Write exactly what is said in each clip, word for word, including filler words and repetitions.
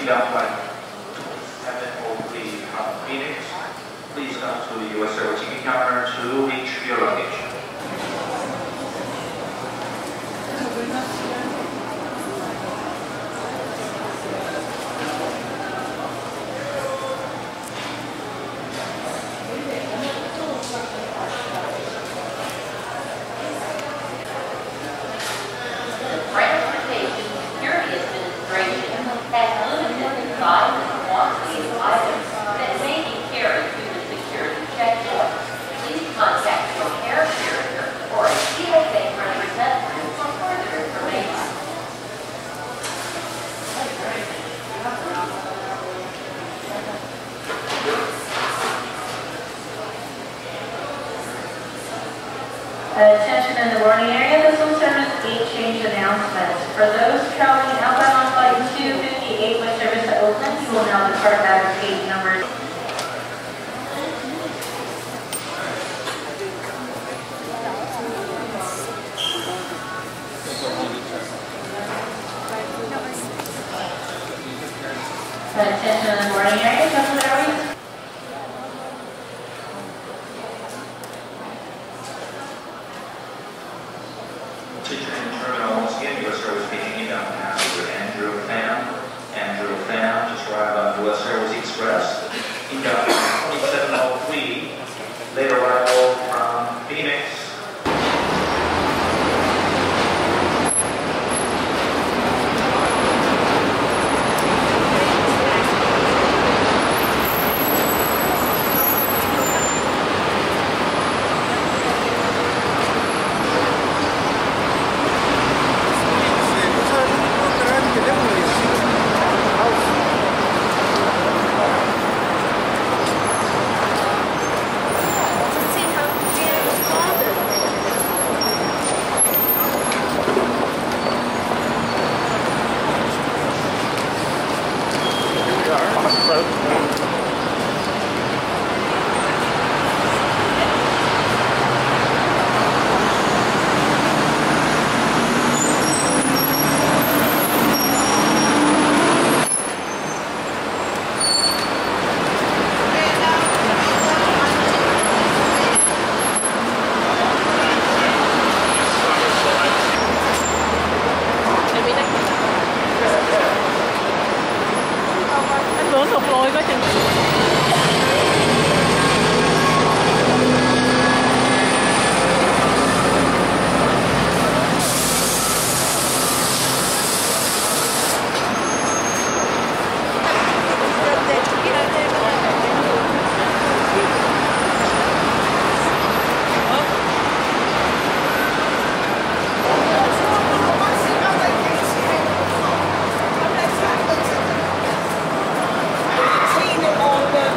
inbound flight seven oh three from Phoenix. Please come to the U S Airways ticket counter to retrieve your luggage. Attention in the boarding area, this will service gate change announcements. For those traveling outbound on flight two fifty-eight with service to Oakland, you will now depart at gate number. Attention in the boarding area, Southwest Airways. Attention in the terminal, once again, U S Airways speaking inbound passenger Andrew Pham. Andrew Pham just arrived on U S Airways Express. Inbound twenty-seven oh three. Late arrival from Phoenix. Sụp lùi có chừng. On the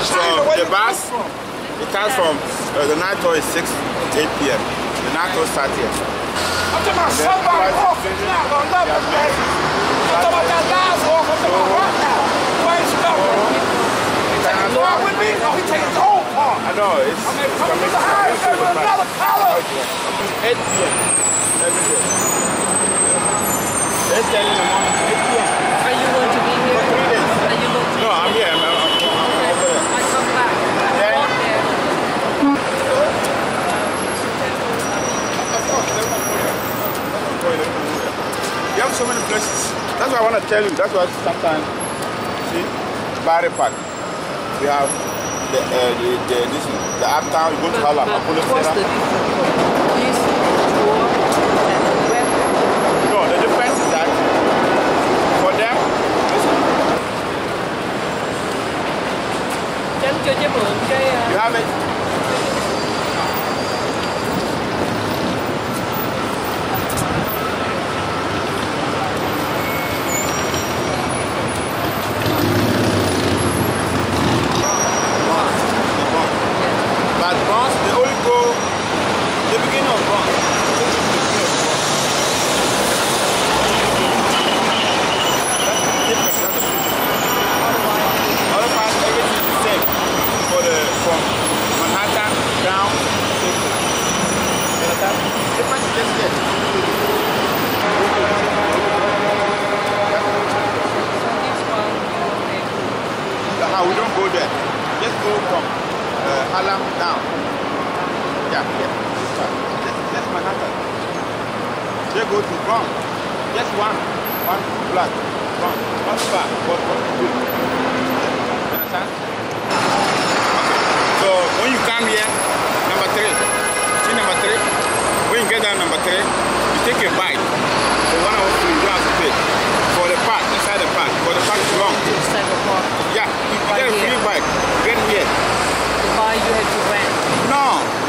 So the bus, it starts from uh, the night tour is six to eight p m The night tour starts here. I'm talking about somebody off. Not gonna love it, man. I'm talking about that last off. I'm talking about right now. Why is stuff? He taking his arm with me? Oh, he taking his whole part. I know, it's I mean, coming from the high with another color. eight p m every day. eight ten in the morning, eight p m Are you going to be here? For three days. Are you going to No, I'm here. I'm, I'm, I'm Okay. over there. I come back. Then- Walk there. Of course, they won't go there. They won't go there, they won't go there. You have so many places. That's why I want to tell you. That's why sometimes, see, Barry Park. We have the, uh, the, the, this, the uptown, you go to Harlem, Apollo What's the Center. difference? This tour and web. No, the difference is that for them, listen, Chánh cho chứ mượn cái uh, you have it. But bronze, they only go the beginning of bronze. That's the beginning of bronze. That's the difference. That's the difference. Otherwise, everything is the same for the from Manhattan down to Brooklyn. You understand? Difference is just there. How we don't go there. Just go from uh, Harlem down. Yeah, yeah. Just, just Manhattan. They go to Bronx. Just one, one block. Bronx. One spot. One, one, two. You understand? So when you come here, number three. See number three? When you get down number three, you take a bite. So one hour free, you don't have to pay. For the park, inside the park. For the park is long. inside the park. Yeah, you, you get a free bike. Get here. To buy, you have to rent. No.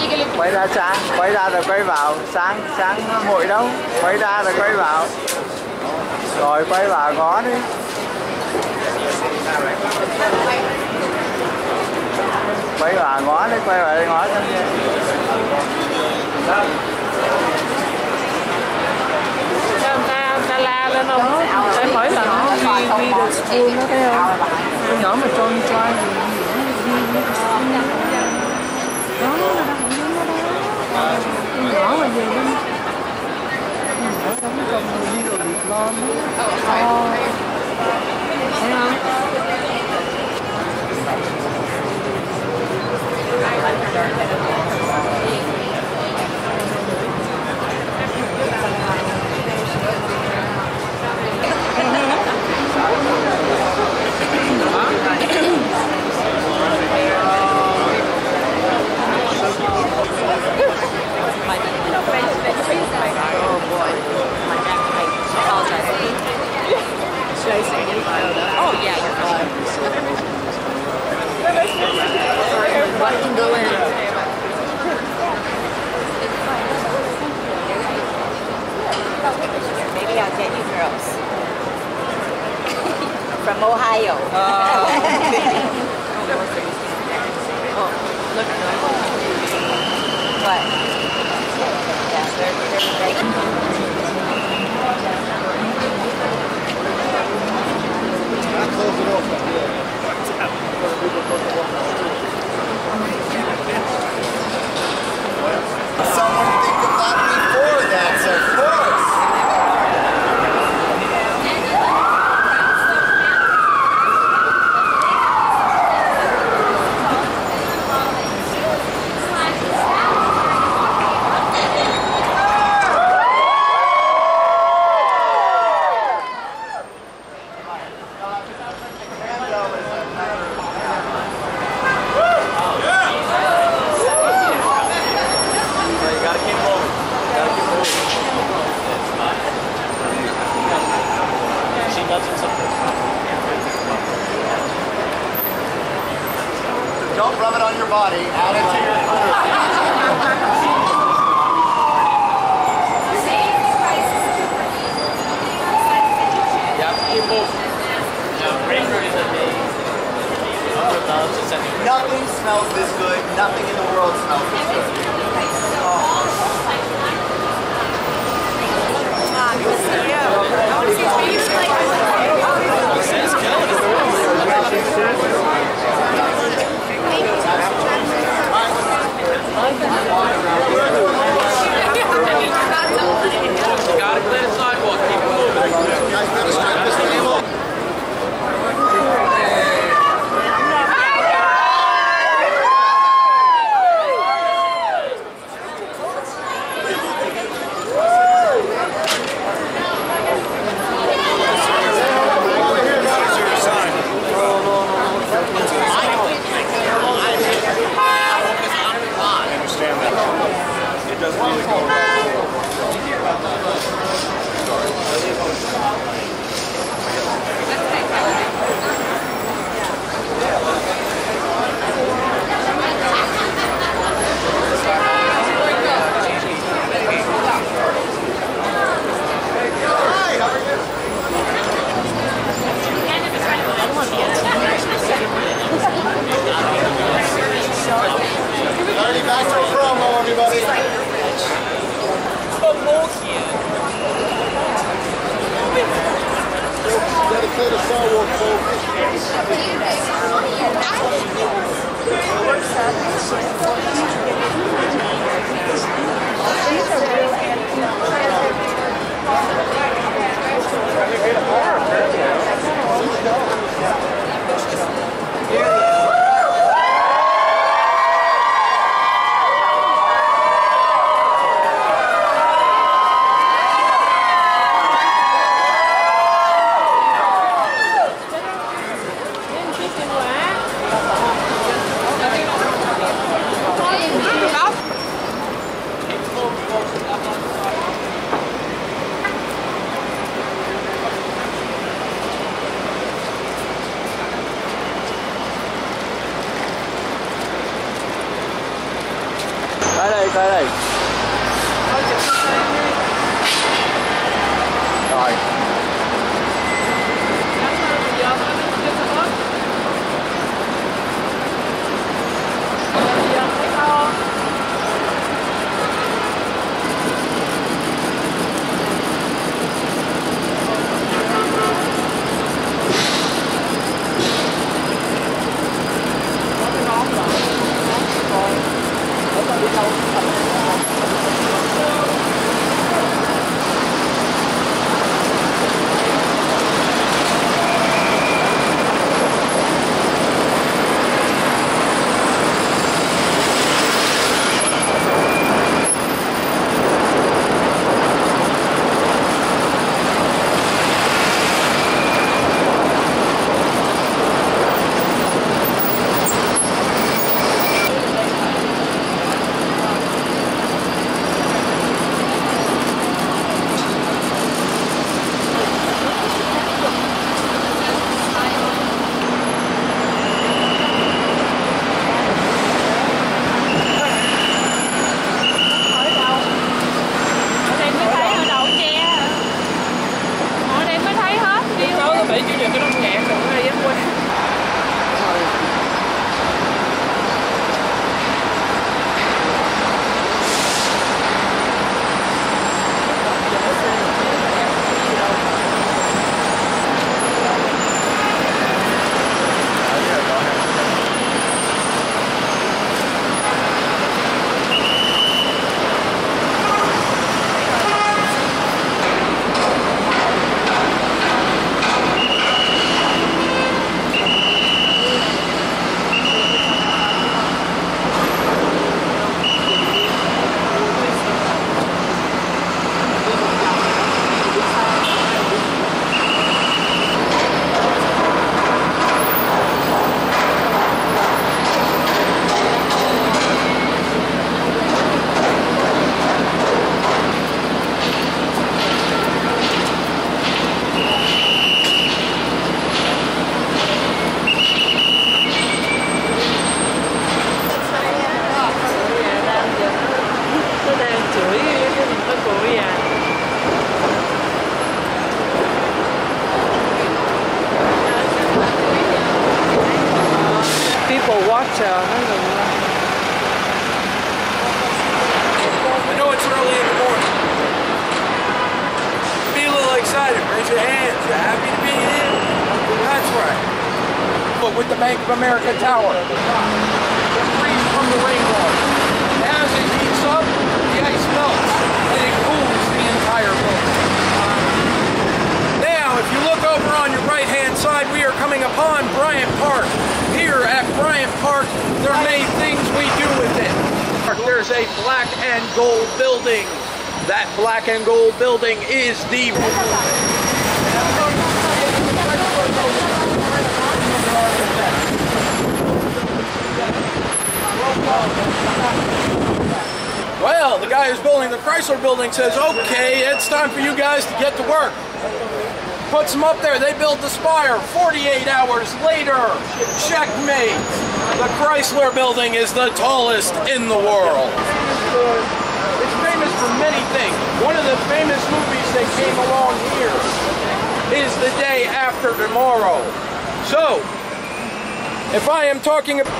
Quay ra sáng, quay ra rồi quay vào. Sáng, sáng muội đâu. Quay ra rồi quay vào. Rồi quay vào ngó đi. Quay vào ngó đi, quay vào đây ngó xem đi. Sao người ta, người ta la lên không? Tại mỗi lần nó ghi, ghi được school nó thấy không? Con nhỏ mà tròn tròn gì đó là đang không giống nó đó. Con nhỏ mà về bên nhỏ đóng trong đi đồ Việt Nam đó. Thấy không? Oh yeah, you're fine. What can go in? Maybe I'll get you girls. From Ohio. Uh, oh, look, What? Yeah, they're, they're great. Someone think of that before that, so of course. Don't rub it on your body, add it to your food. Nothing smells this good. Nothing in the world smells this good. Gotta clear the sidewalk, keep moving. Guys, better strike this table. Back to promo, everybody. Dedicate a sidewalk, tới đây. Rồi. People watch uh, I know it's early in the morning. Be a little excited. Raise your hands. You happy to be here? That's right. But with the Bank of America Tower, the breeze from the rainwater. As it heats up, the ice melts and it cools the entire building. Now, if you look over on your right-hand side, we are coming upon Bryant Park. Here at Bryant Park, there are many things we do with it. There's a black and gold building. That black and gold building is the... Well, the guy who's building the Chrysler building says, okay, it's time for you guys to get to work. Puts them up there. They build the spire. forty-eight hours later, checkmate. The Chrysler building is the tallest in the world. It's famous for many things. One of the famous movies that came along here is The Day After Tomorrow. So, if I am talking about...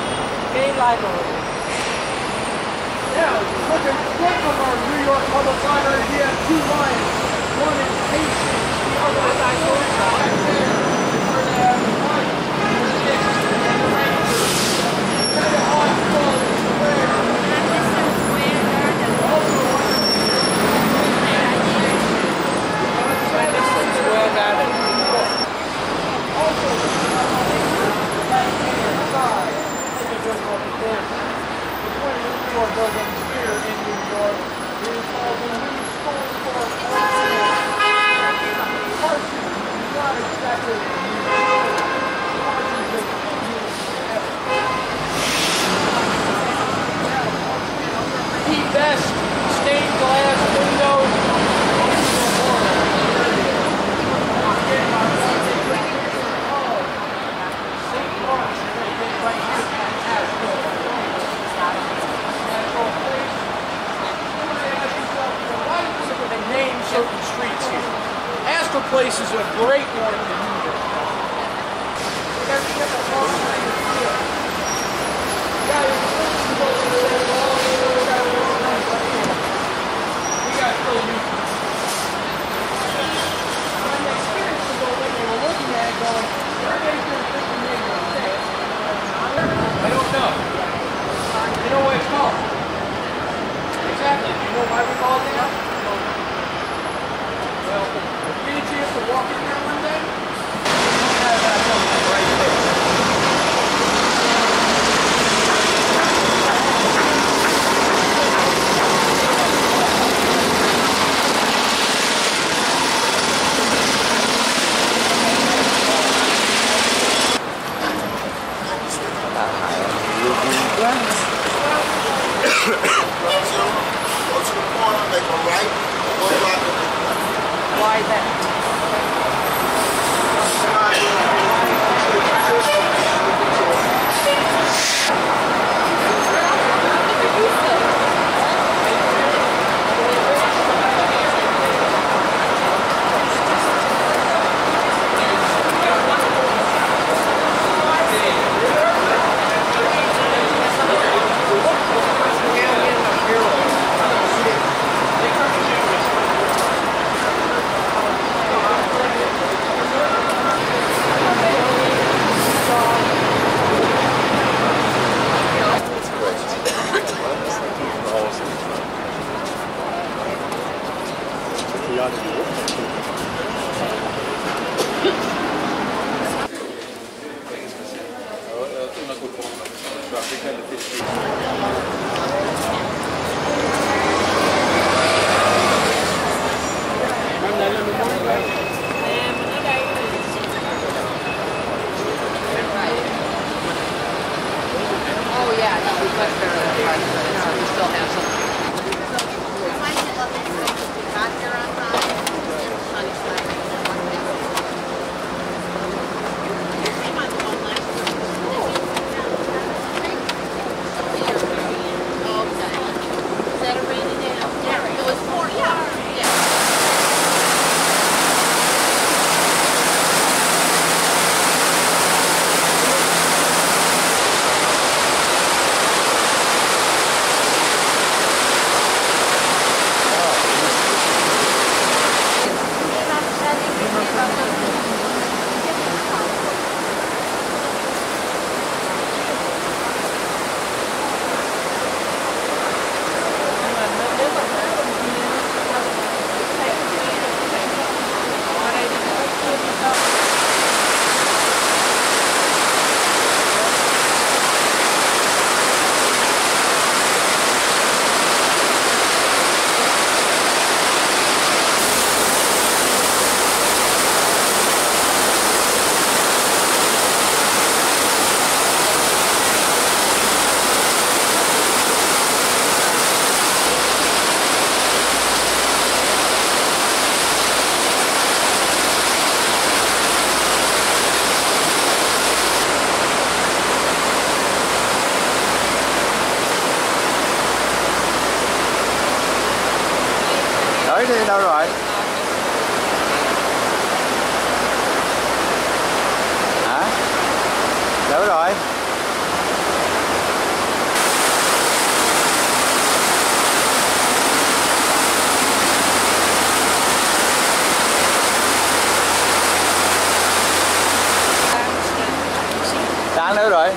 Yeah, looking straight from our New York Public Library, we have two lions. One is Hastings, the other is back there. Where they have the light, the stick, and the ranger. Kind of odd skull is square. And this is square there. Also, well got it. Also, back inside, take a look over there. Store buildings here in New York is called the New Store for Parsons. Parsons, you got it. traffic and the fish. Oh yeah, no, we much better than ours, but we still have some. Got here on time, and the sun is shining. You came on the phone last week. Okay. Is that a rainy day? Yeah, it was four, yeah. Yeah. Tới đi đâu rồi? Hả? Đâu rồi? Đang đâu rồi?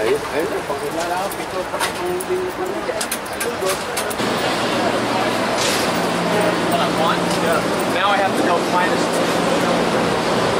One? Yeah. Now I have to go minus two.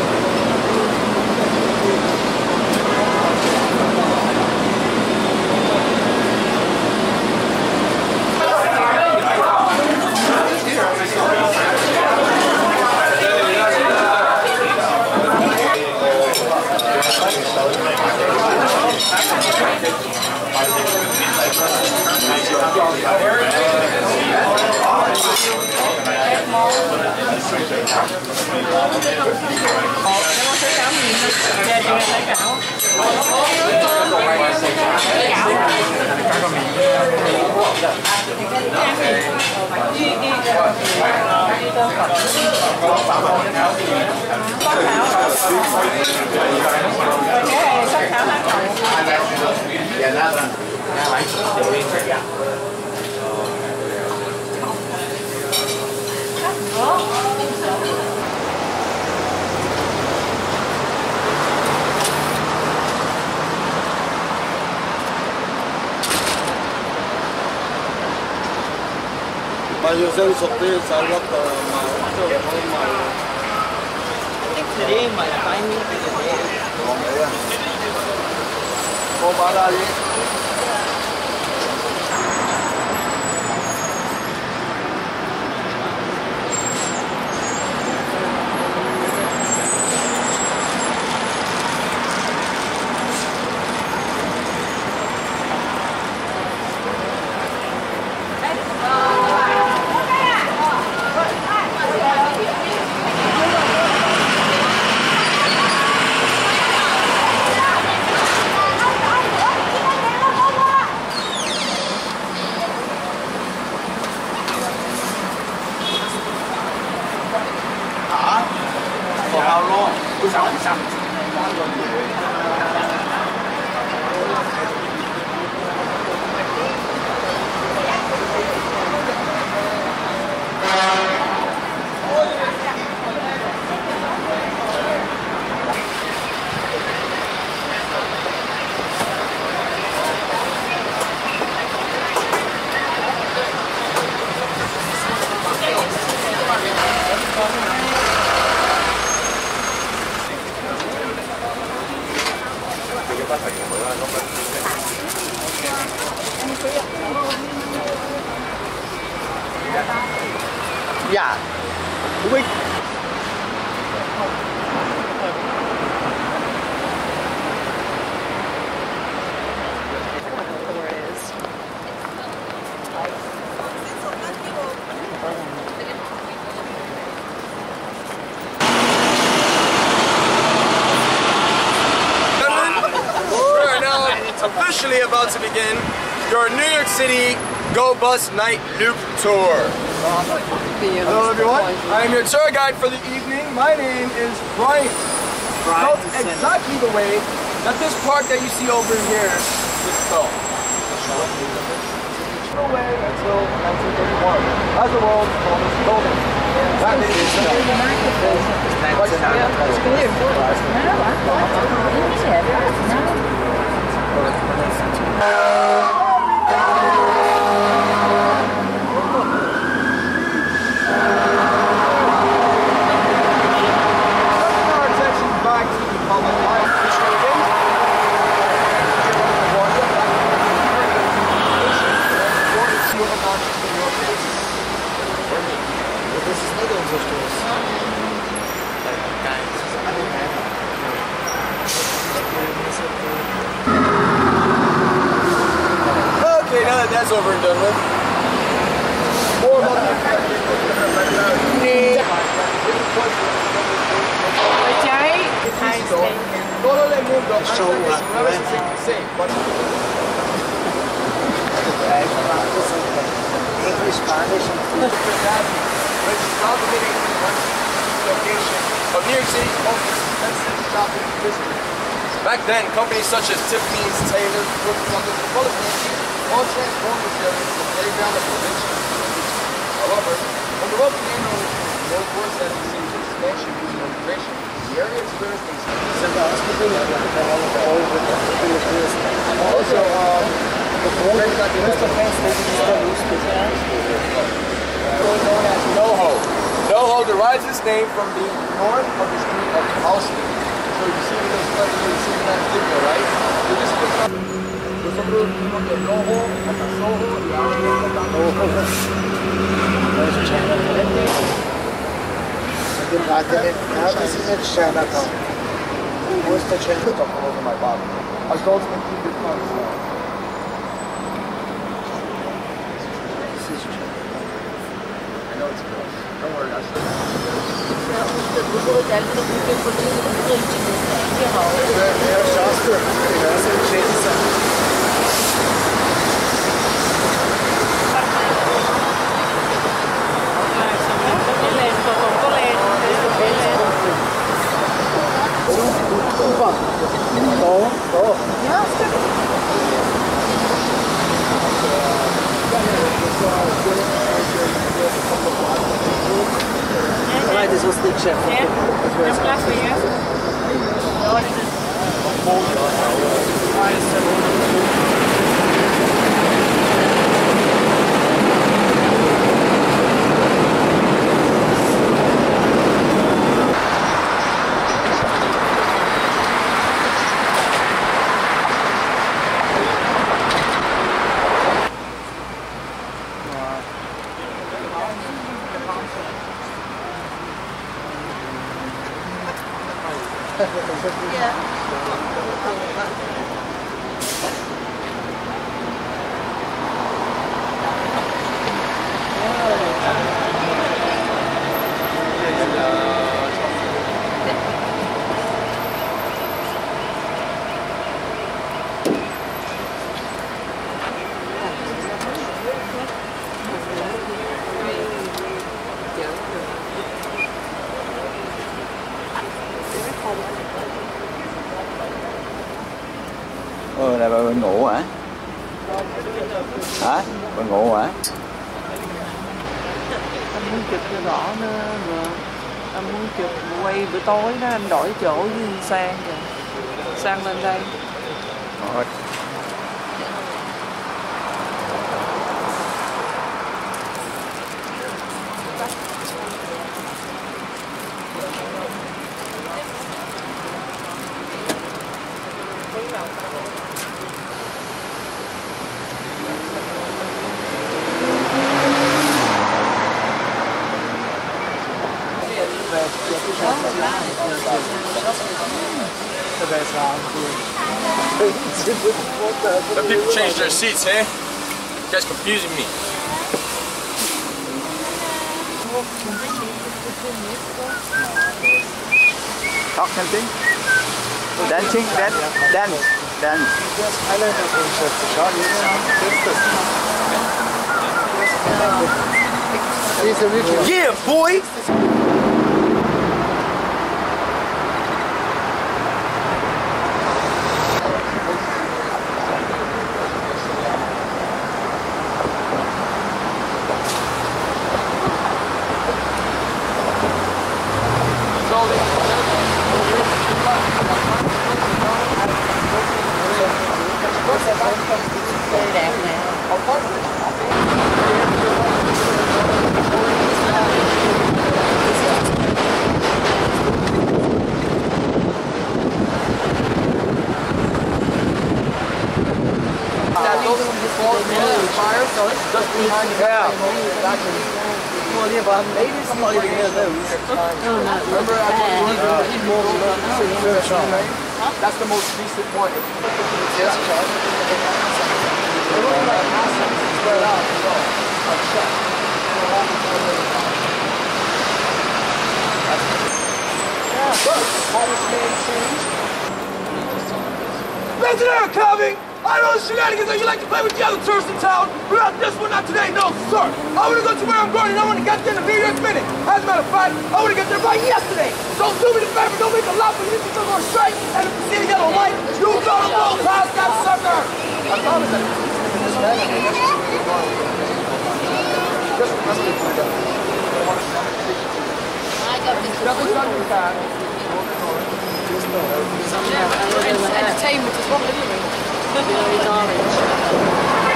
mà giờ dân sụp đi sao rất là mà cho nó mà cái gì mà phải như cái gì còn đấy à có ba ra đi dạ quý Officially about to begin your New York City Go Bus Night Loop Tour. Hello everyone, I am your tour guide for the evening. My name is Brian. Built exactly the way that this park that you see over here is built. No way until nineteen thirty-one, as the world's tallest building. That is Okay, now that that's over and done with. More about the todo el mundo antes de English, Spanish, which is dominating one location of New York City's most expensive shopping district. Back then, companies such as Tiffany's, Taylor's, Brooks Brothers, as well as Macy's, all transformed this area into a playground of provincial activities. However, when the road began on the World War Two, the city's expansion due to immigration, area experience these things. Also, um, the board is like the Penn State known as NoHo. NoHo derives its name from the north of the street of Austin. So you see those flags, you see that video, right? So this is nosotros vimos de NoHo hasta Soho y ahora hasta NoHo. Now this is at Chinatown. Where's the Chinatown? All over my body. Adults can keep their clothes on. I know it's gross. Don't worry, I should. They're Shastra. That's a change. Đó, đó. Right, this was the chef. Ừ, là bà bệnh ngủ hả? Hả? Bệnh ngủ hả? Anh muốn chụp cho rõ nữa mà anh muốn chụp quay buổi tối đó, anh đổi chỗ với Sang kìa. Sang lên đây. Rồi. Let people change their seats, eh? You guys confusing me. Talk something? Dancing, dance, dance, dance. Yeah, boy! Yeah. Well, yeah, but maybe somebody can hear those. Remember, I told you uh, he's more than that's the most recent one. Yes, Charlie. It looks like assets spread out, so like chef. Yeah, but how was man changed? Legendary coming! I know the shenanigans that you like to play with the other tourists in town, but not this one, not today, no, sir. I want to go to where I'm going, and I want to get there in a very next minute. As a matter of fact, I want to get there by yesterday. Don't do me the favor, don't make a lot, but you need to go straight, and if you see the yellow light, you go to go past that sucker. I promise that. Just remember to do that. I got this. Entertainment as well, isn't it? It's orange.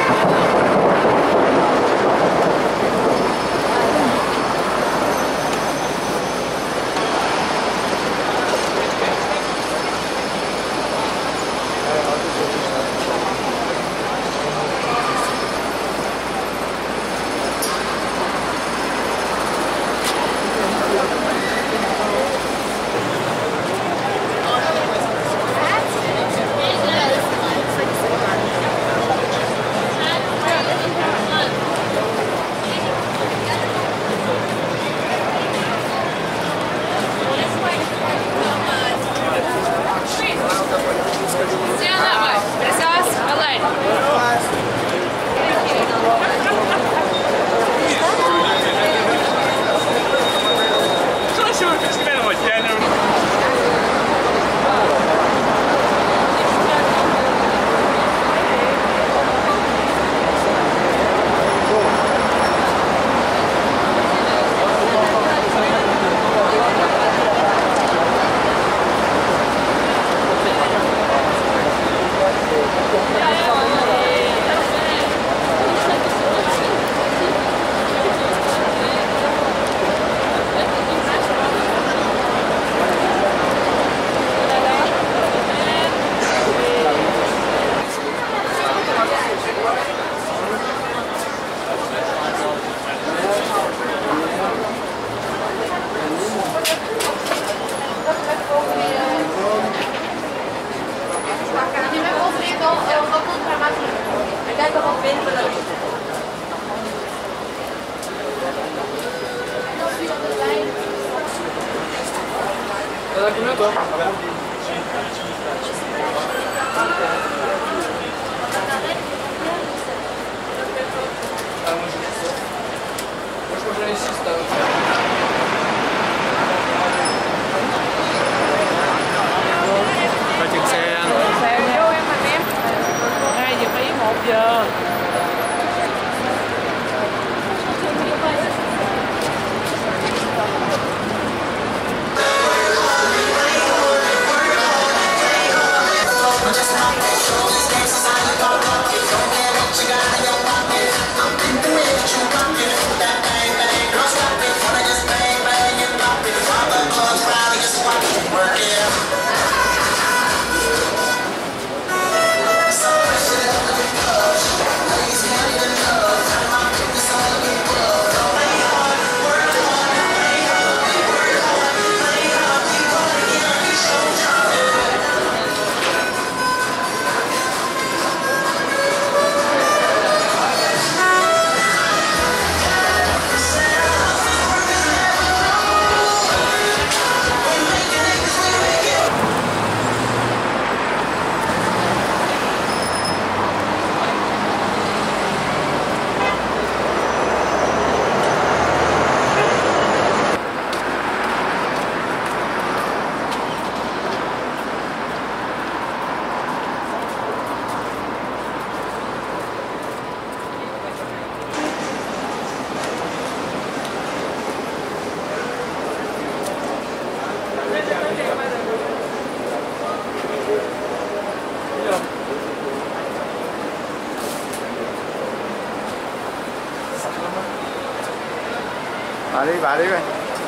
Bà đi, bà đi vậy.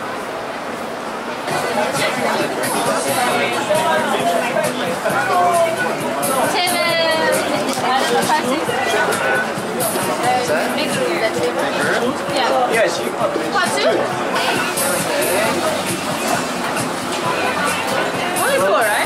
Yes, you want to. What, two? Only four, right?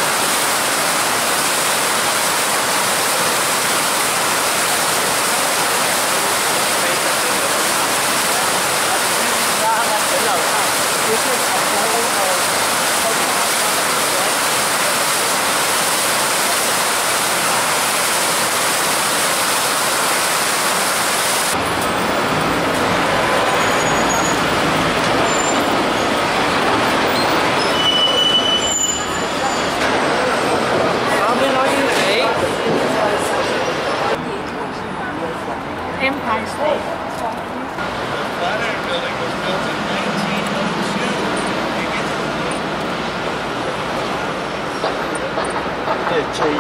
Empire State. The Flatiron Building was built in nineteen oh two. 係最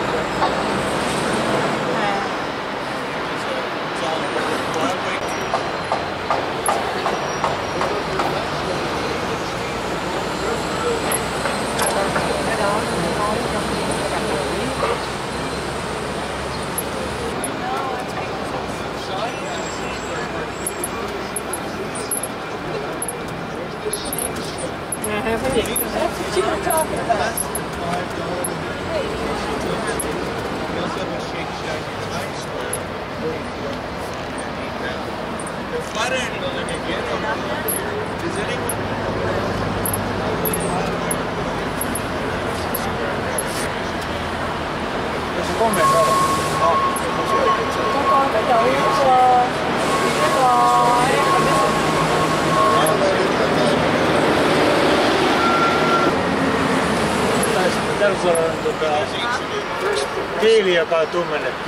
Keili, joka on tummennettu.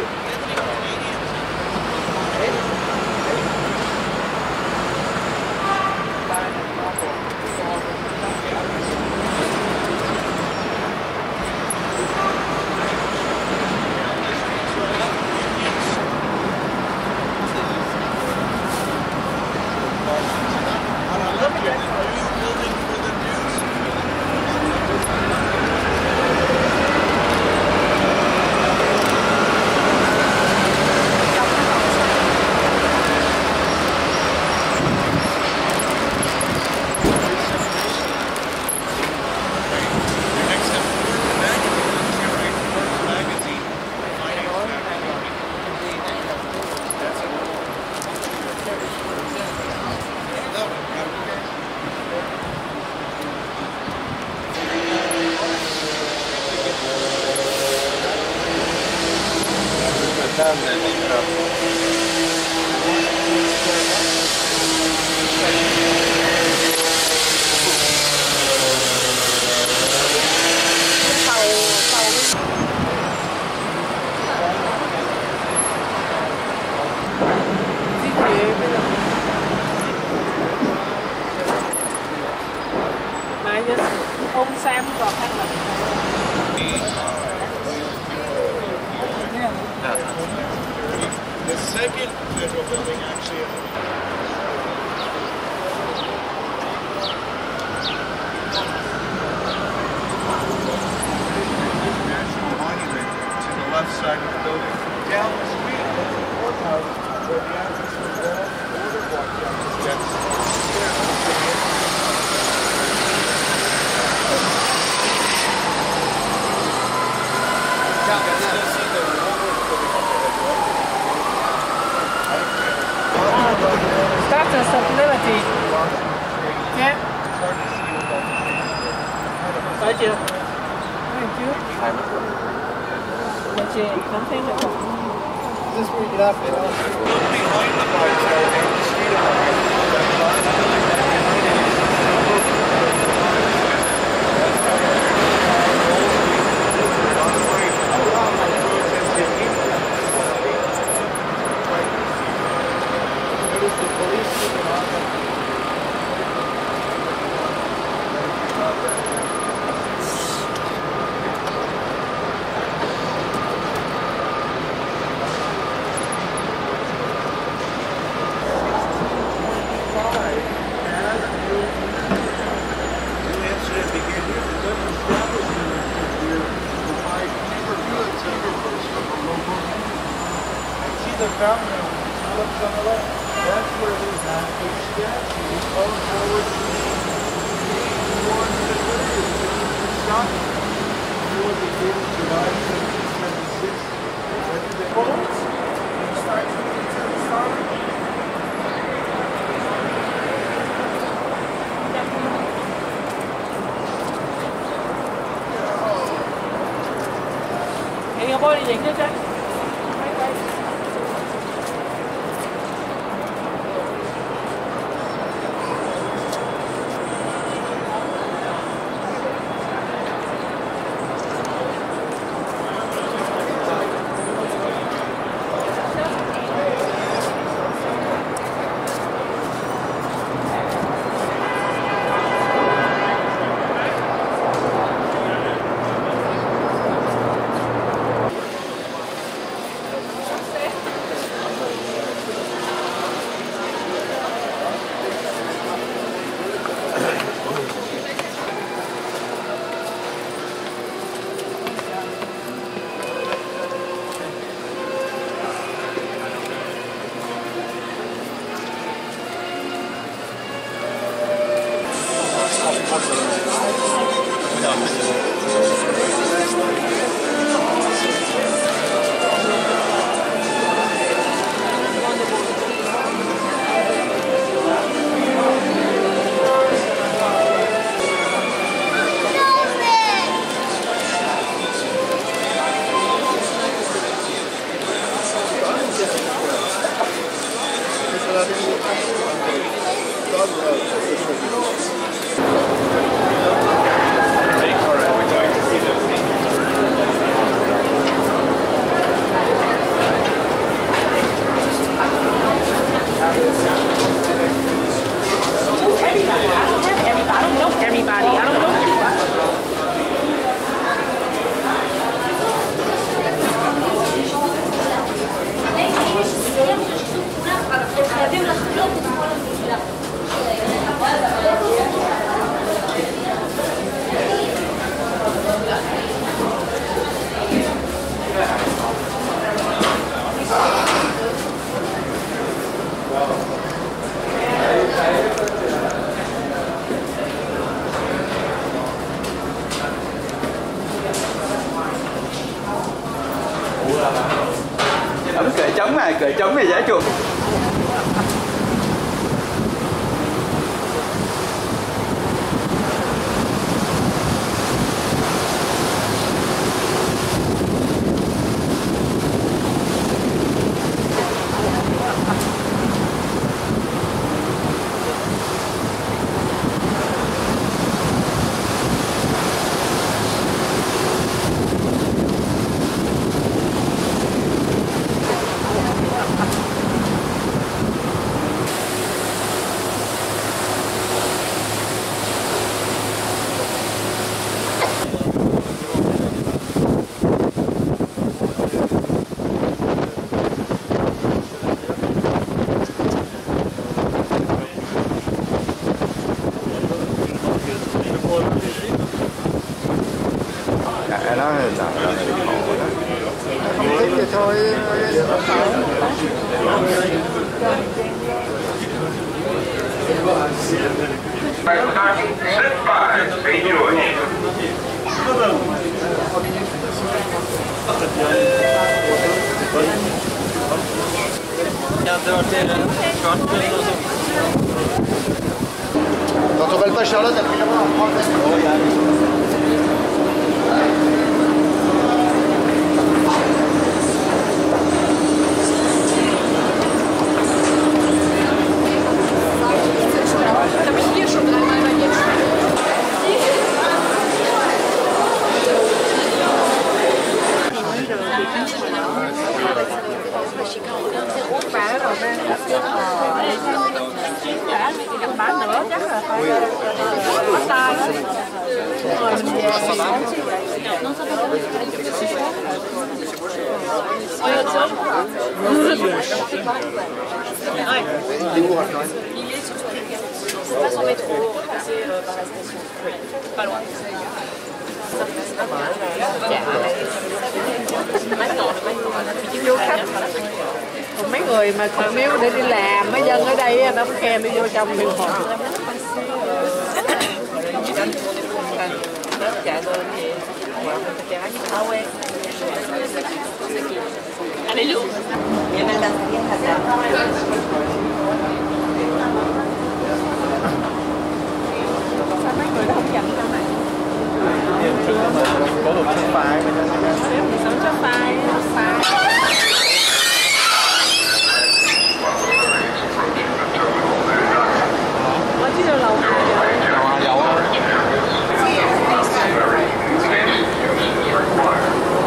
The second federal building actually National Monument to the left side of the building. Down the street of the courthouse where the entrance to the border watch is. That's accessibility. Yeah. Phải chưa? Thấy chưa? Mà chị không thấy được. This week it up it up. Behind the bar down the street of the fountain looks on the left. That's where the big statue is going forward to the Scotland. Here what they did in July seventeen seventy-six. Went to the Colts and started to the Scotland. Hey, your body, you get that? Cởi trống thì dễ chụp. Nó là nó khổ đó. Không thích thì thôi. Quand on va le pas Charlotte, après là-bas, on prend le bán nữa chắc là phải bắt tay rồi mình về còn mấy người mà nếu để đi làm mấy dân ở đây nó cũng kèm đi vô trong điều hòa anh ấy luôn sao mấy người đó không dành trong này có một chiếc phái sống cho phai phai có chứ đâu lầu hai rồi lầu hai dầu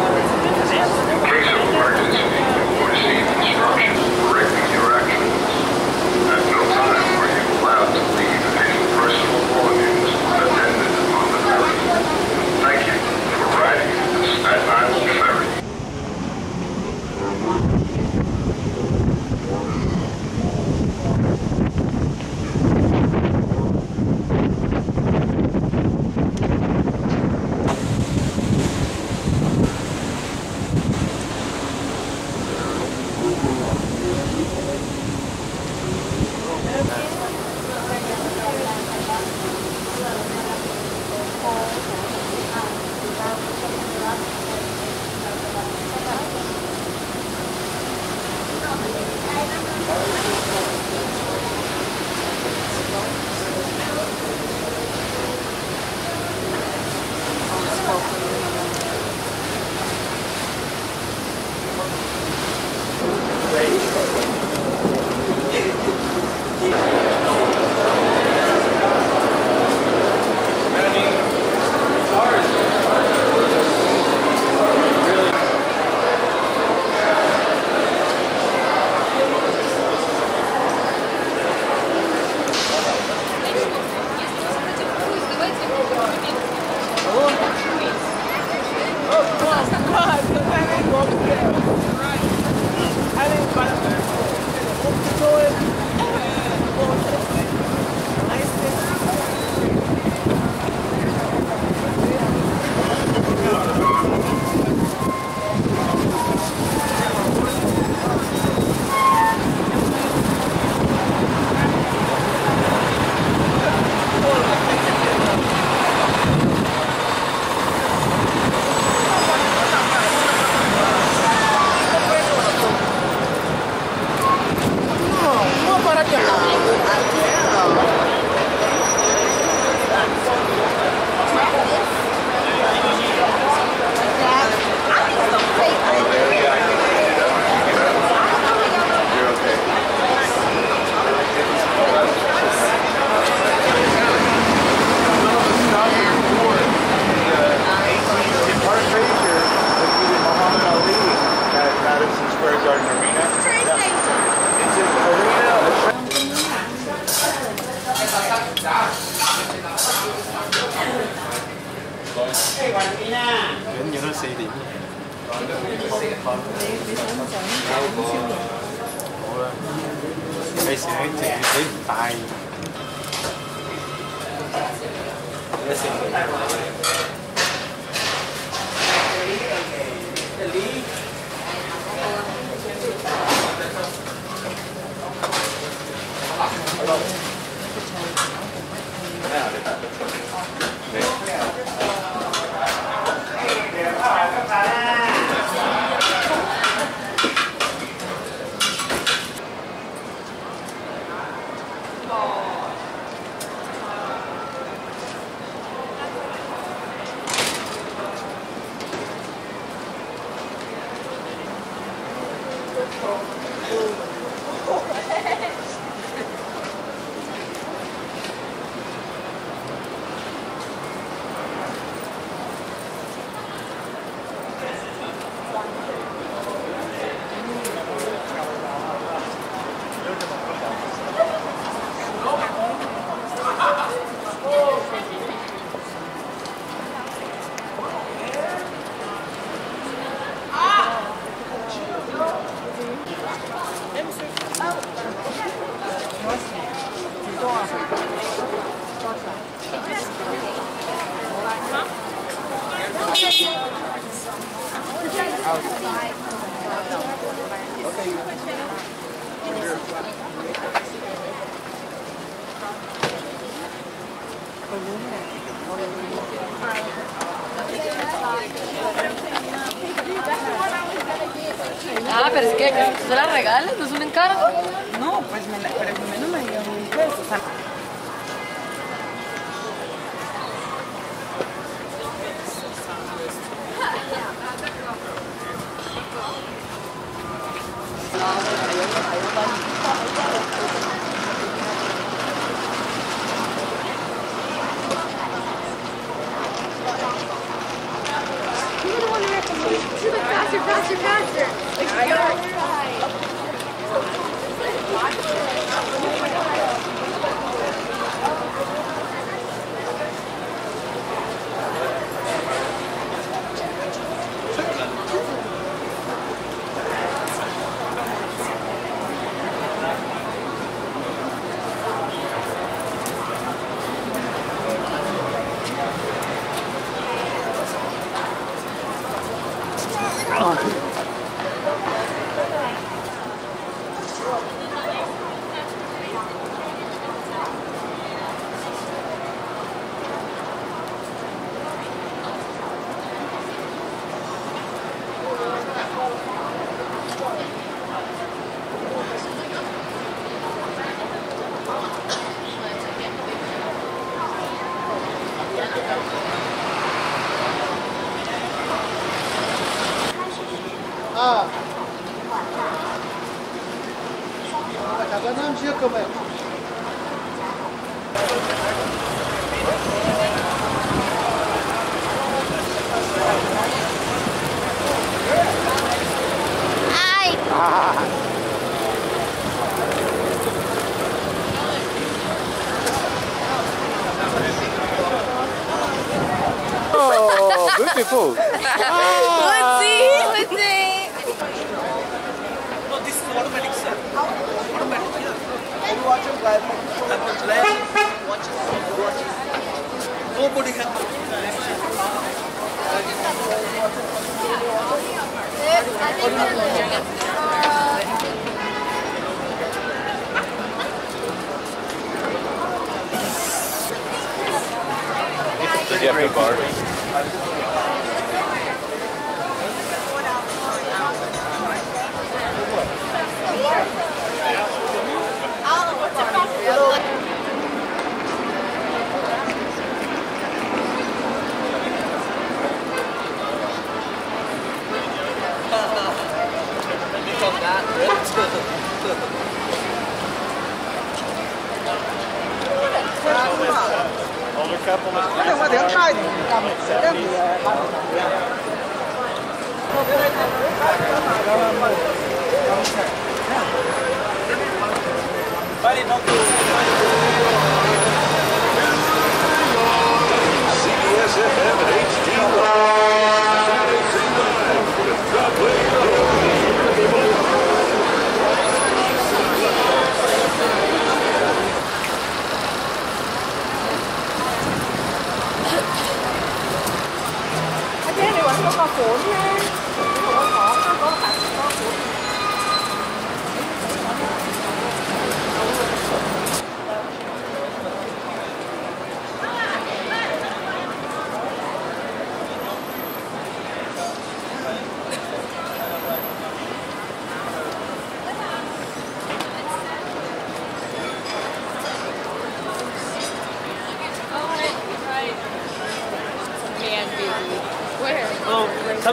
你時喺直你唔大。 Ah, pero es que ¿se la regalas? ¿No es un encargo? No, pues me la, pero primero me dio mil pesos. O sea, Faster, faster, faster! 아, 잠깐 좀 쉬었구만. Oh, beautiful. Let's see, let's see. No, this is automatic, sir. Automatic, yeah. You watch him drive. That was left. Watch it. Watch it. Nobody has. Did you have to bargain? Older couple was Cái này mà để khai thì làm cái gì Buddy, not good. C B S F M and H D one. Saturday, Sunday, with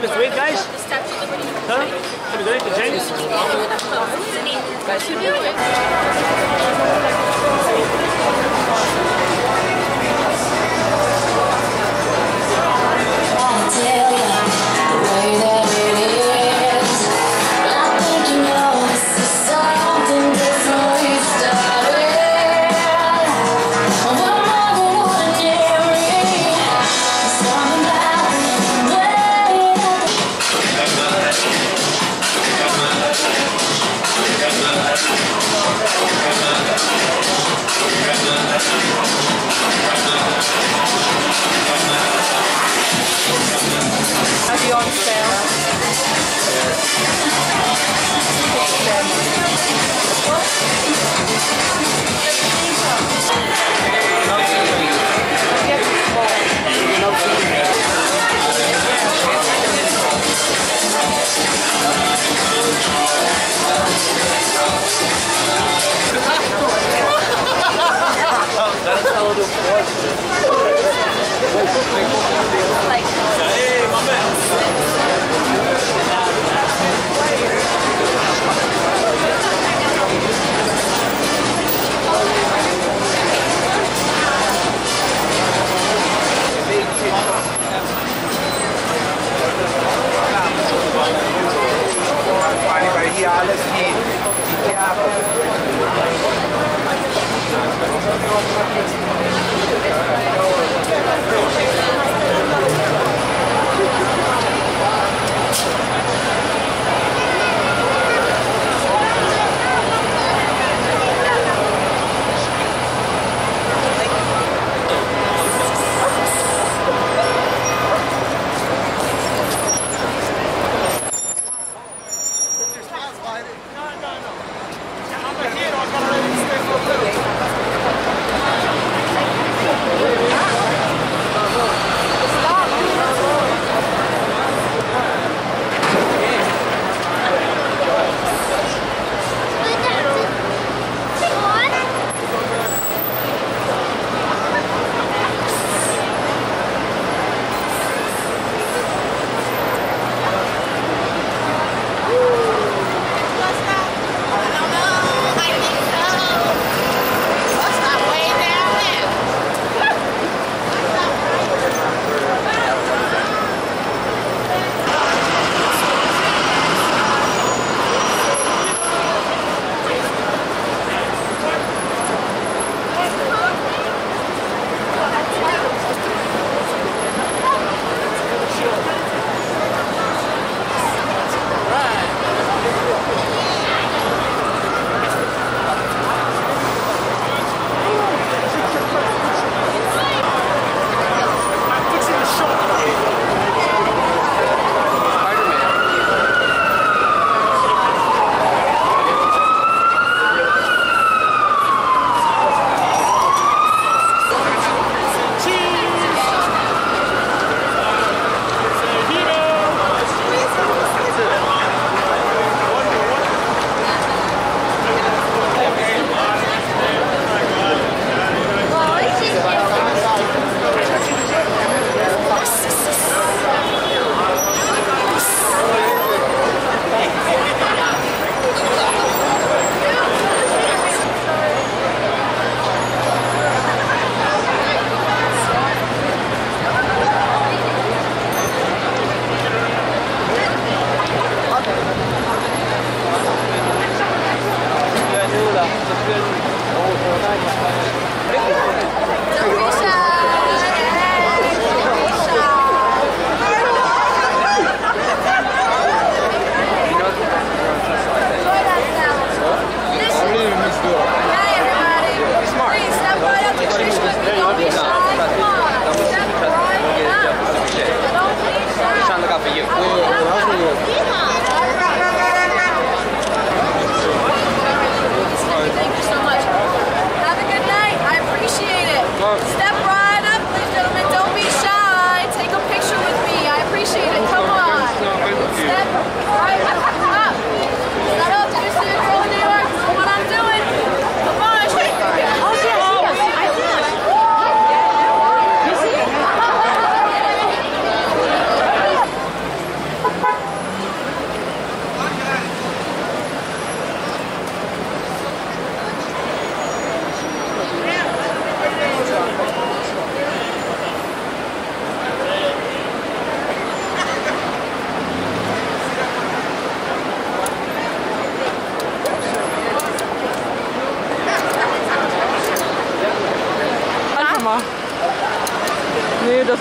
Should we do it, guys? Huh? Should we do it to James? Guys, should do it.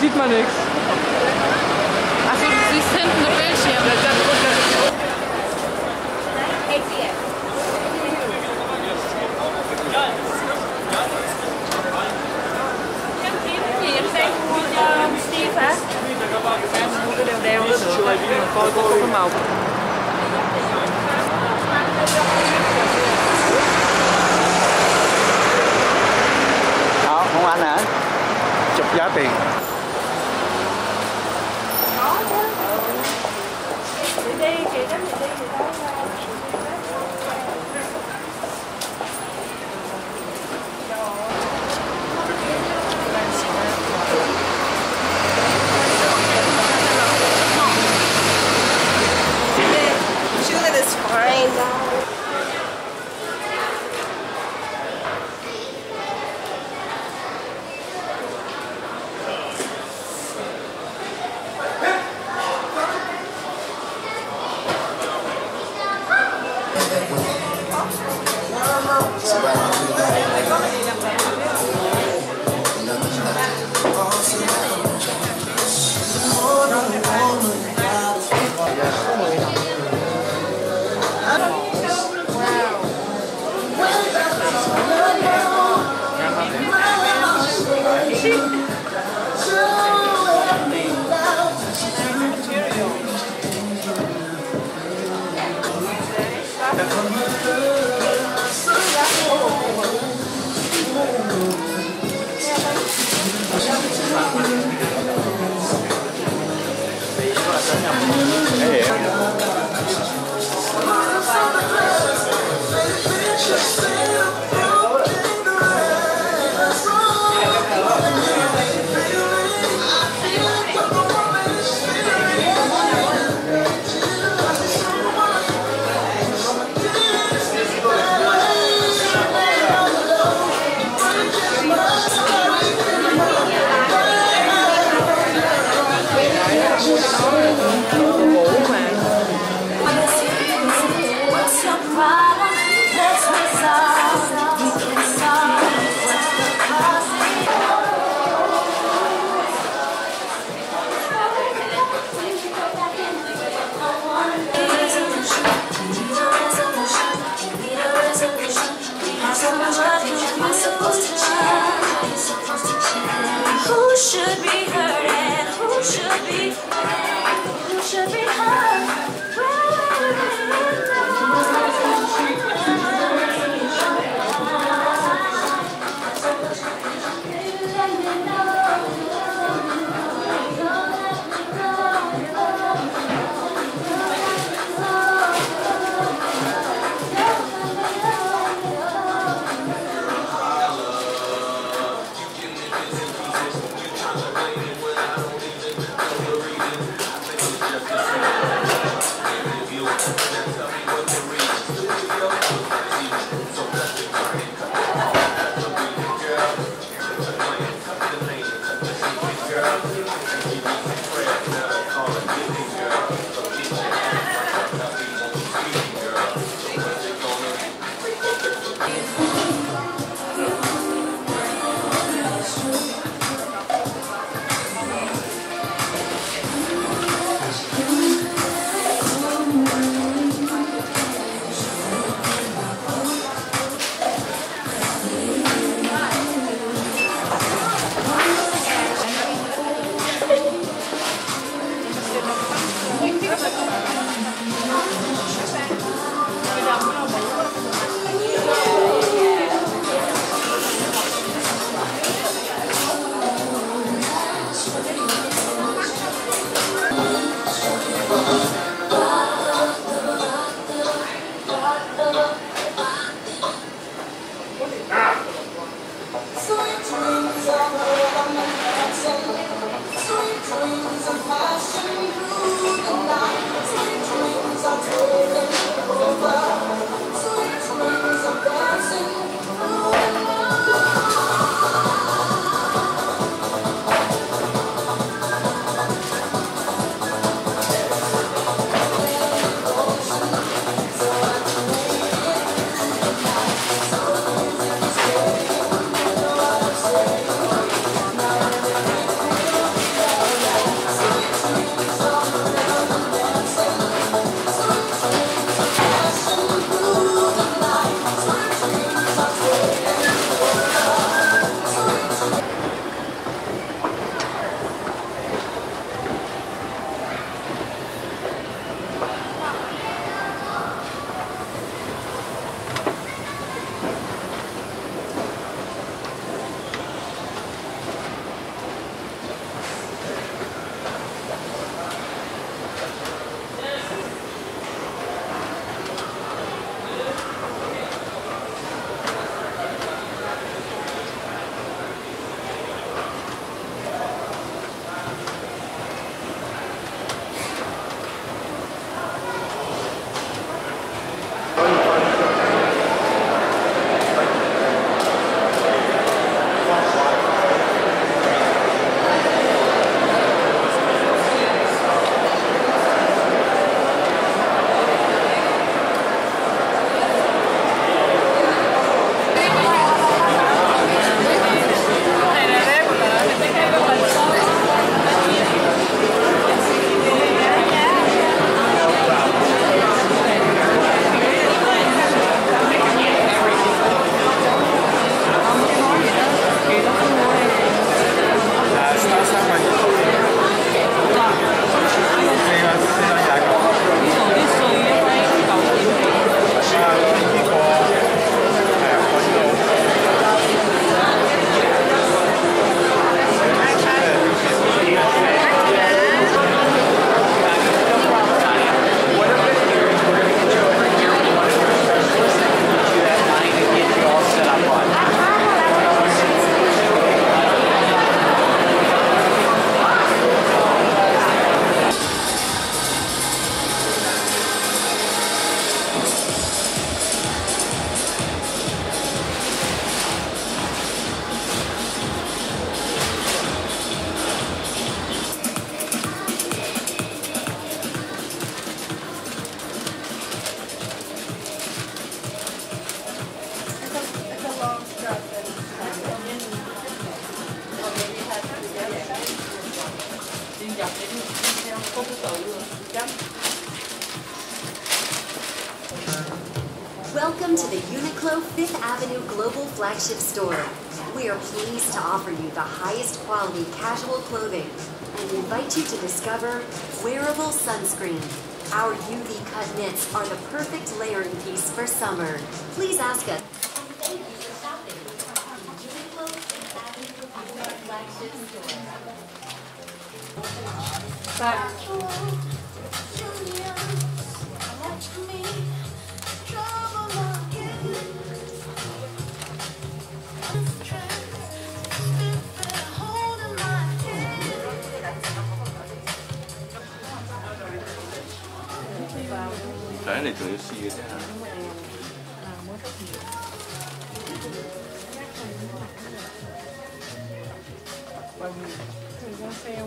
sieht man nichts. Achso, du siehst hinten eine Bildschirm. Cái đeo đeo nó được, nhưng mà coi có cái màu. Đó, không ăn hả? Chụp giá tiền. Juliet is fine. Who should be hurt and who should be who should be hurt? Thank you. Welcome to the Uniqlo Fifth Avenue Global Flagship Store. We are pleased to offer you the highest quality casual clothing and invite you to discover wearable sunscreen. Our U V cut knits are the perfect layering piece for summer. Please ask us. Thank you for shopping at Uniqlo Fifth Avenue Global Flagship Store. Bye. Cái này thường xuyên chứ hả? Thời gian sale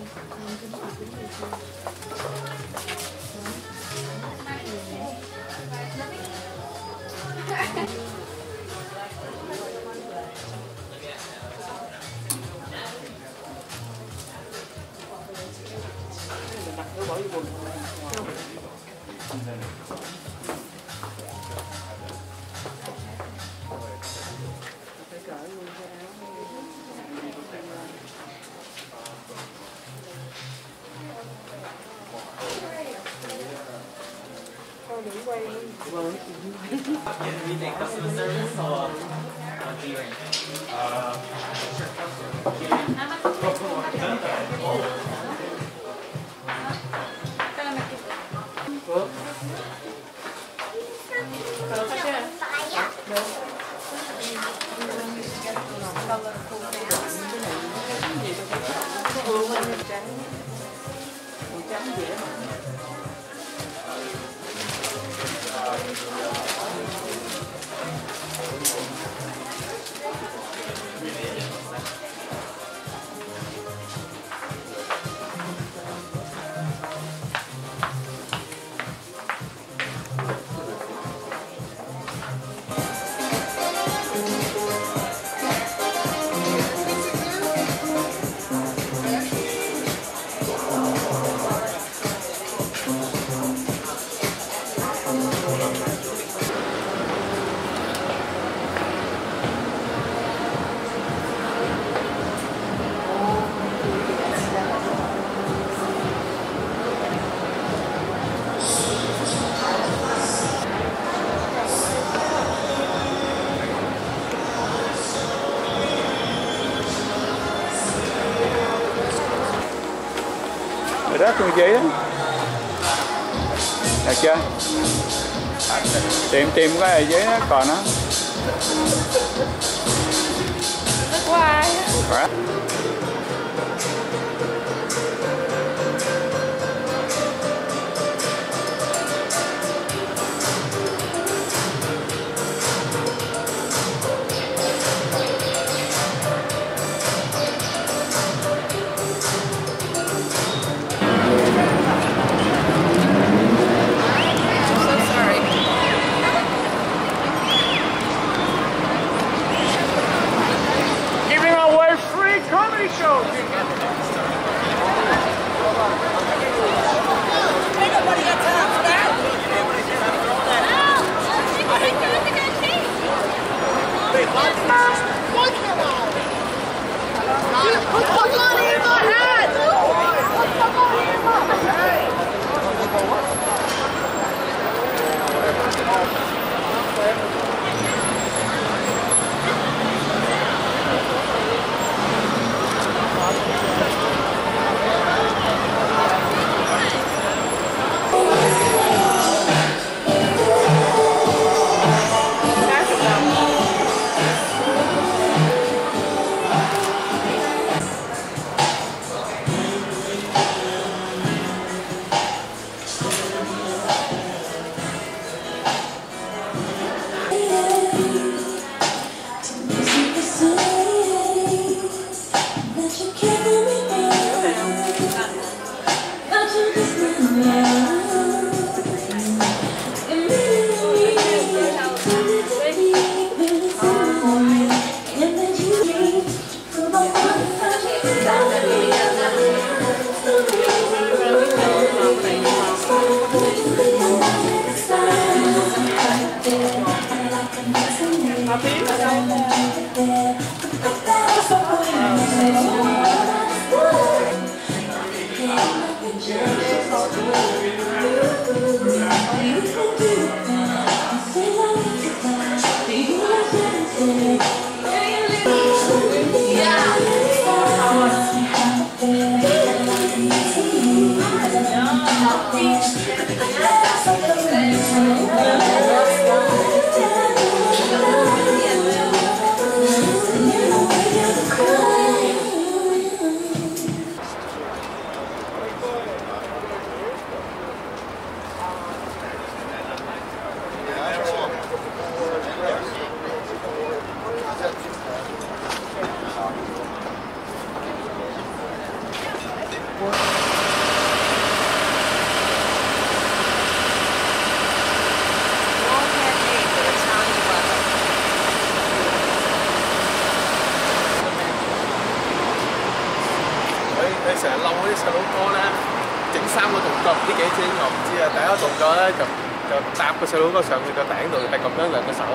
Rác con giấy đó. Được chưa? Tìm tìm cái giấy nó còn đó. Nó của ai? Đó. Coming! 個唔知幾錢，我唔知啊。第一個動作咧就就搭個細佬哥上去個頂度，係咁樣兩個手。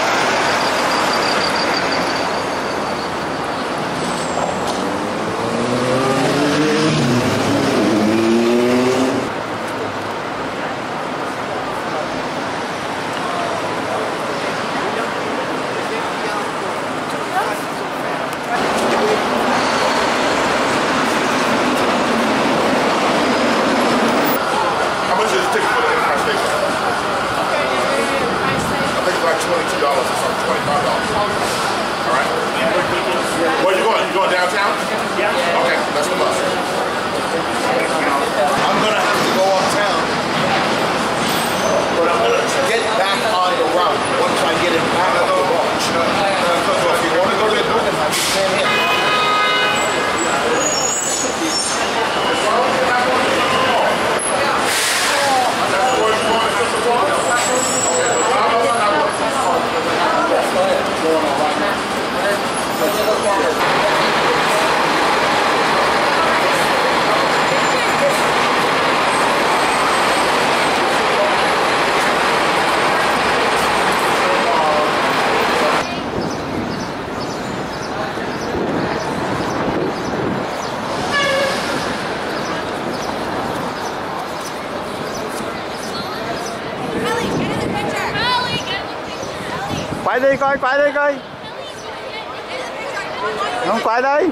twenty-two dollars or something, twenty-five dollars. All right? Where you going? You going downtown? Yeah. Okay, that's the bus. I'm going to have to go uptown, but I'm going to get back on the route once I get it back on the launch. So if you want to go to the building, I can stand here. Quay đi coi, quay đi coi. Không quay đi.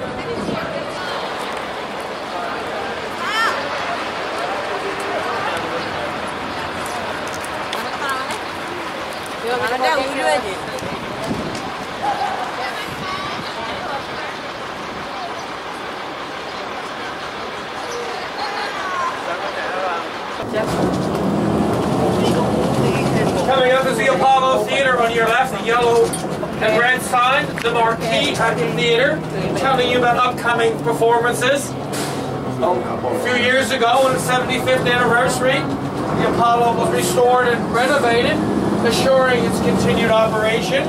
Coming up is the Apollo Theater on your left, the yellow and red sign, the Marquee Theater, telling you about upcoming performances. A few years ago, on its seventy-fifth anniversary, the Apollo was restored and renovated, assuring its continued operation.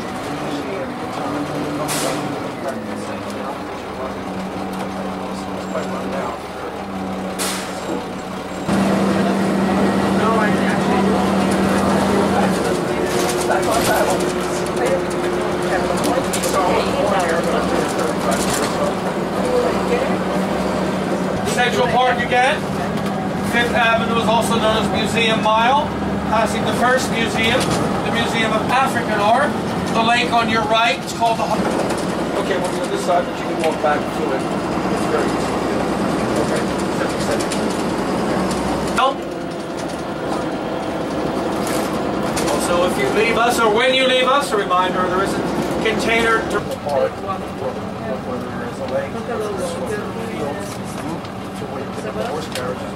Central Park again. Fifth Avenue is also known as Museum Mile, passing the first museum, the Museum of African Art. The lake on your right is called the... Okay, we'll be on this side, but you can walk back to it. It's very easy. Okay, no. Also, if you leave us, or when you leave us, a reminder, there is a container to... Whether there is a lake, fields, horse carriages.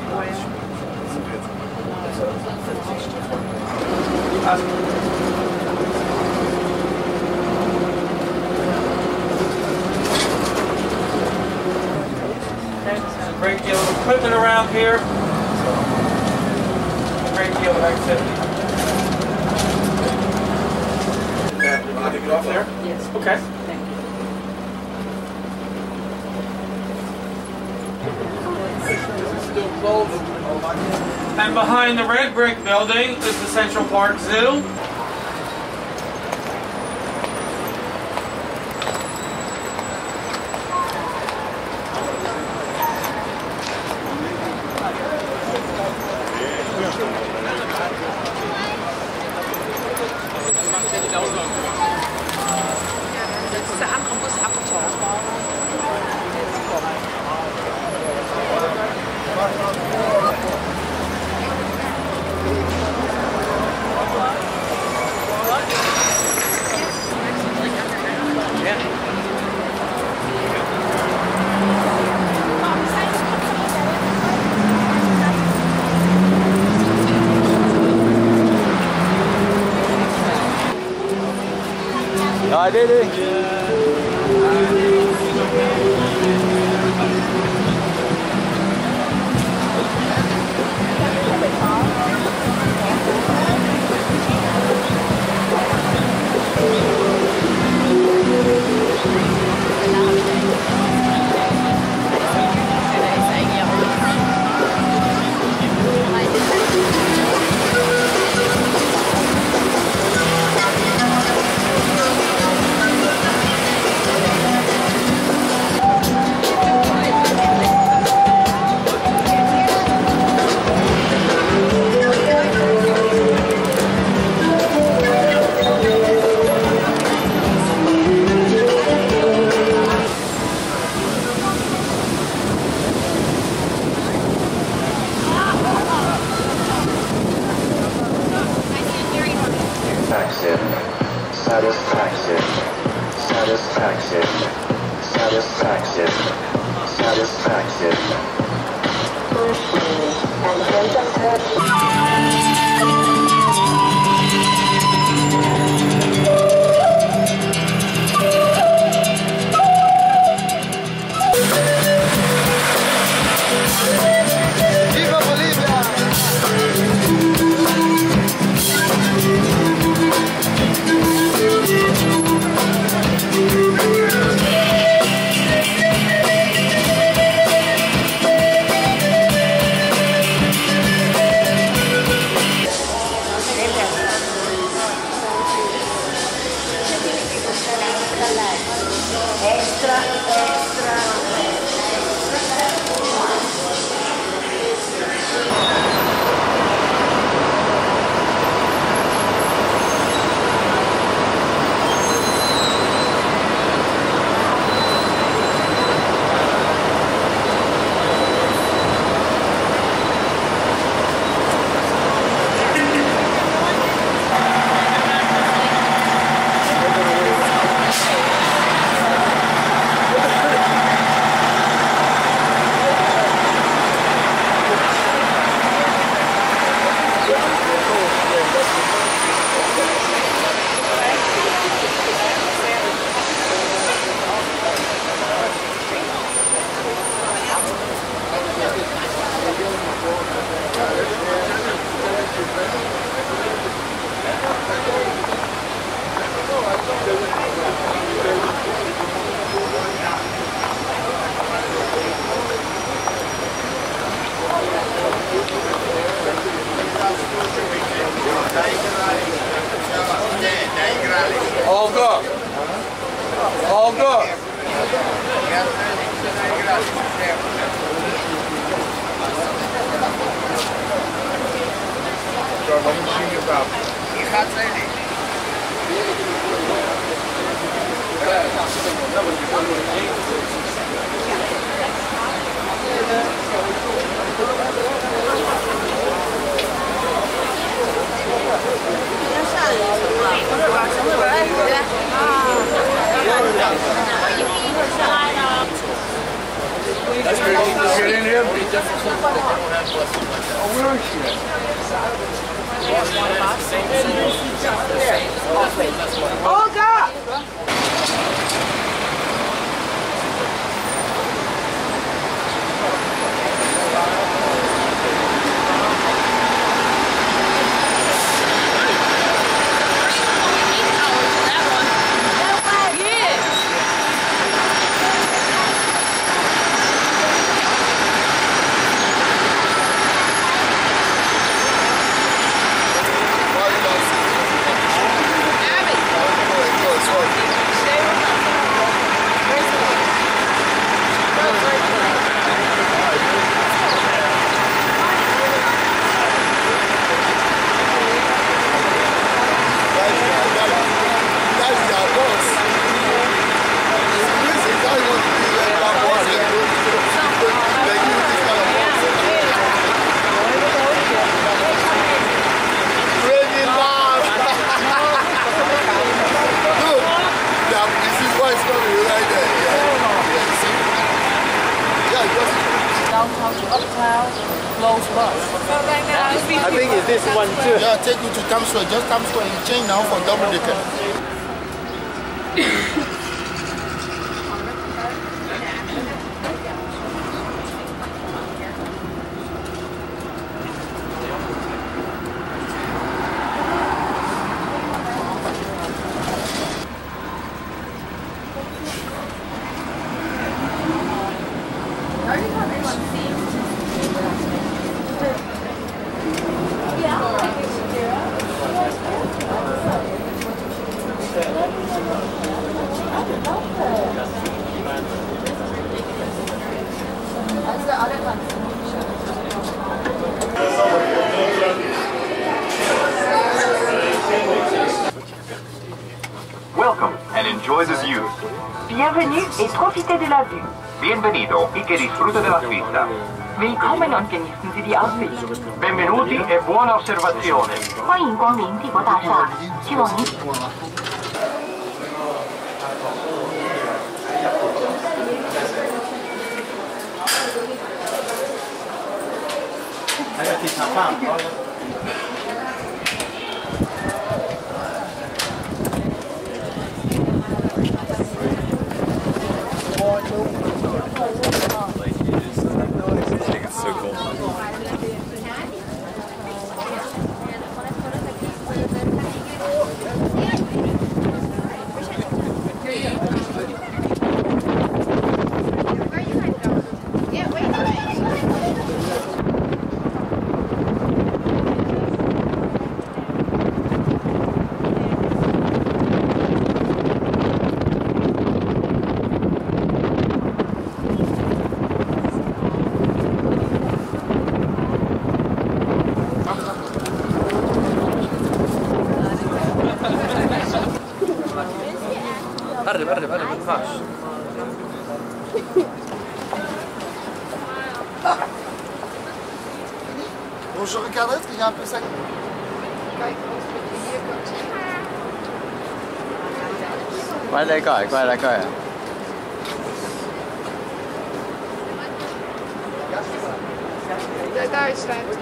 There's a great deal of equipment around here. A great deal of activity. Want to get off there? Yes. Okay. And behind the red brick building is the Central Park Zoo. Rồi đi đi. Satisfaction. Satisfaction. Satisfaction. Satisfaction. Viva Bolívia! Extra, extra. All good. All good. That's pretty easy to get in here. Pretty difficult. Oh, where is she? Oh, God! Downtown to uptown, close bus. I think it's this one too. Yeah, take you to Times Square. Just Times Square and change now for double decker. Welcome and enjoy this view. Bienvenue et profitez de la vue. Bienvenido y que disfrute de la vista. Willkommen und genießen Sie die Aussicht. Benvenuti e buona osservazione. 欢迎光临帝国大厦，希望您。 Thấy là thịt hạt phạm có So cool. قرب قرب قرب ما ينفعش. Bon, je regarderai parce qu'il y a un peu ça. Quay đây coi, quay đây coi. Daar is ruimte.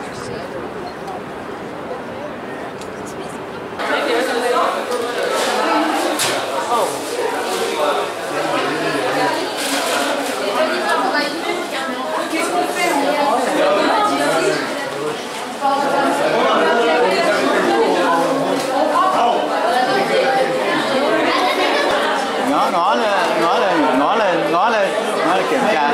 Ngó ngó lên, ngó lên, ngó lên, ngó lên, ngó lên kiểm tra.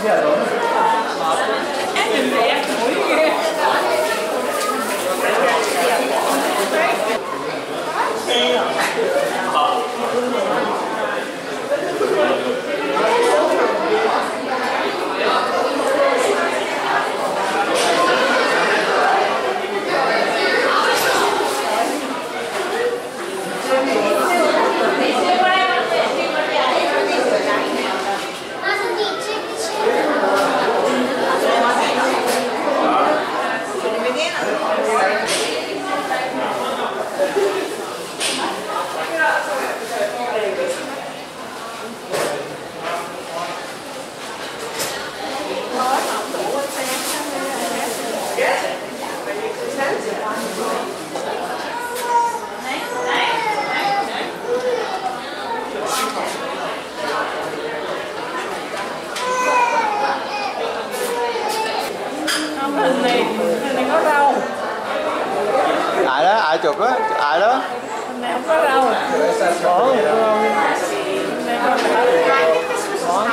Hình này, hình này có rau. Ai đó, ai chụp á, ai đó. Hình này không có rau. Bỏ rồi rau. Hình này có rau.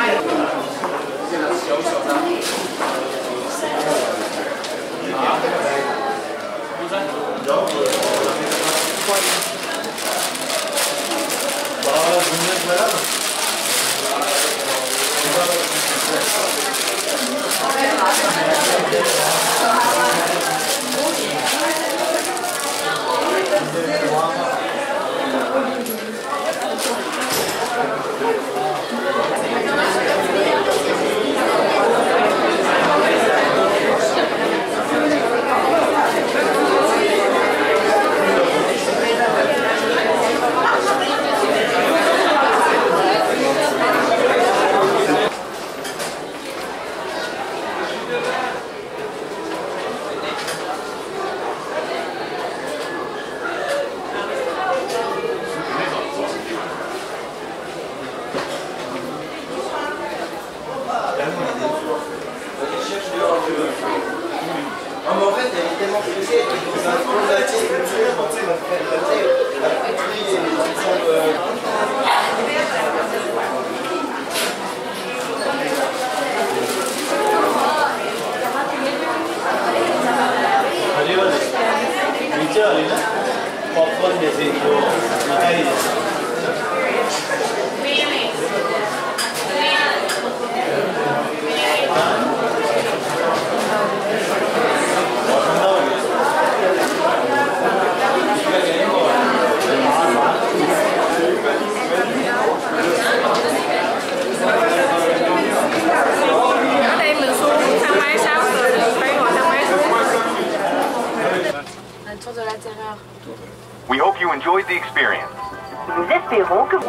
We hope you enjoyed the experience. Nous espérons que vous...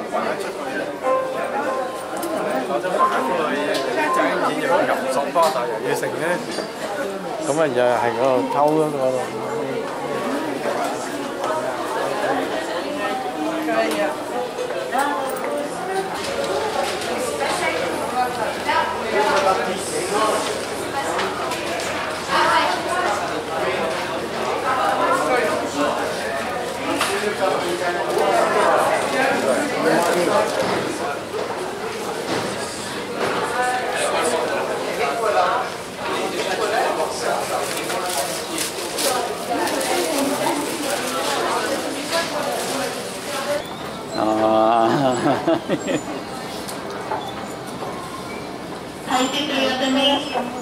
攞咗飯過去，就咁見咗油索巴，但又要食咧，咁啊又係嗰度偷嗰個咯。 I think the other name.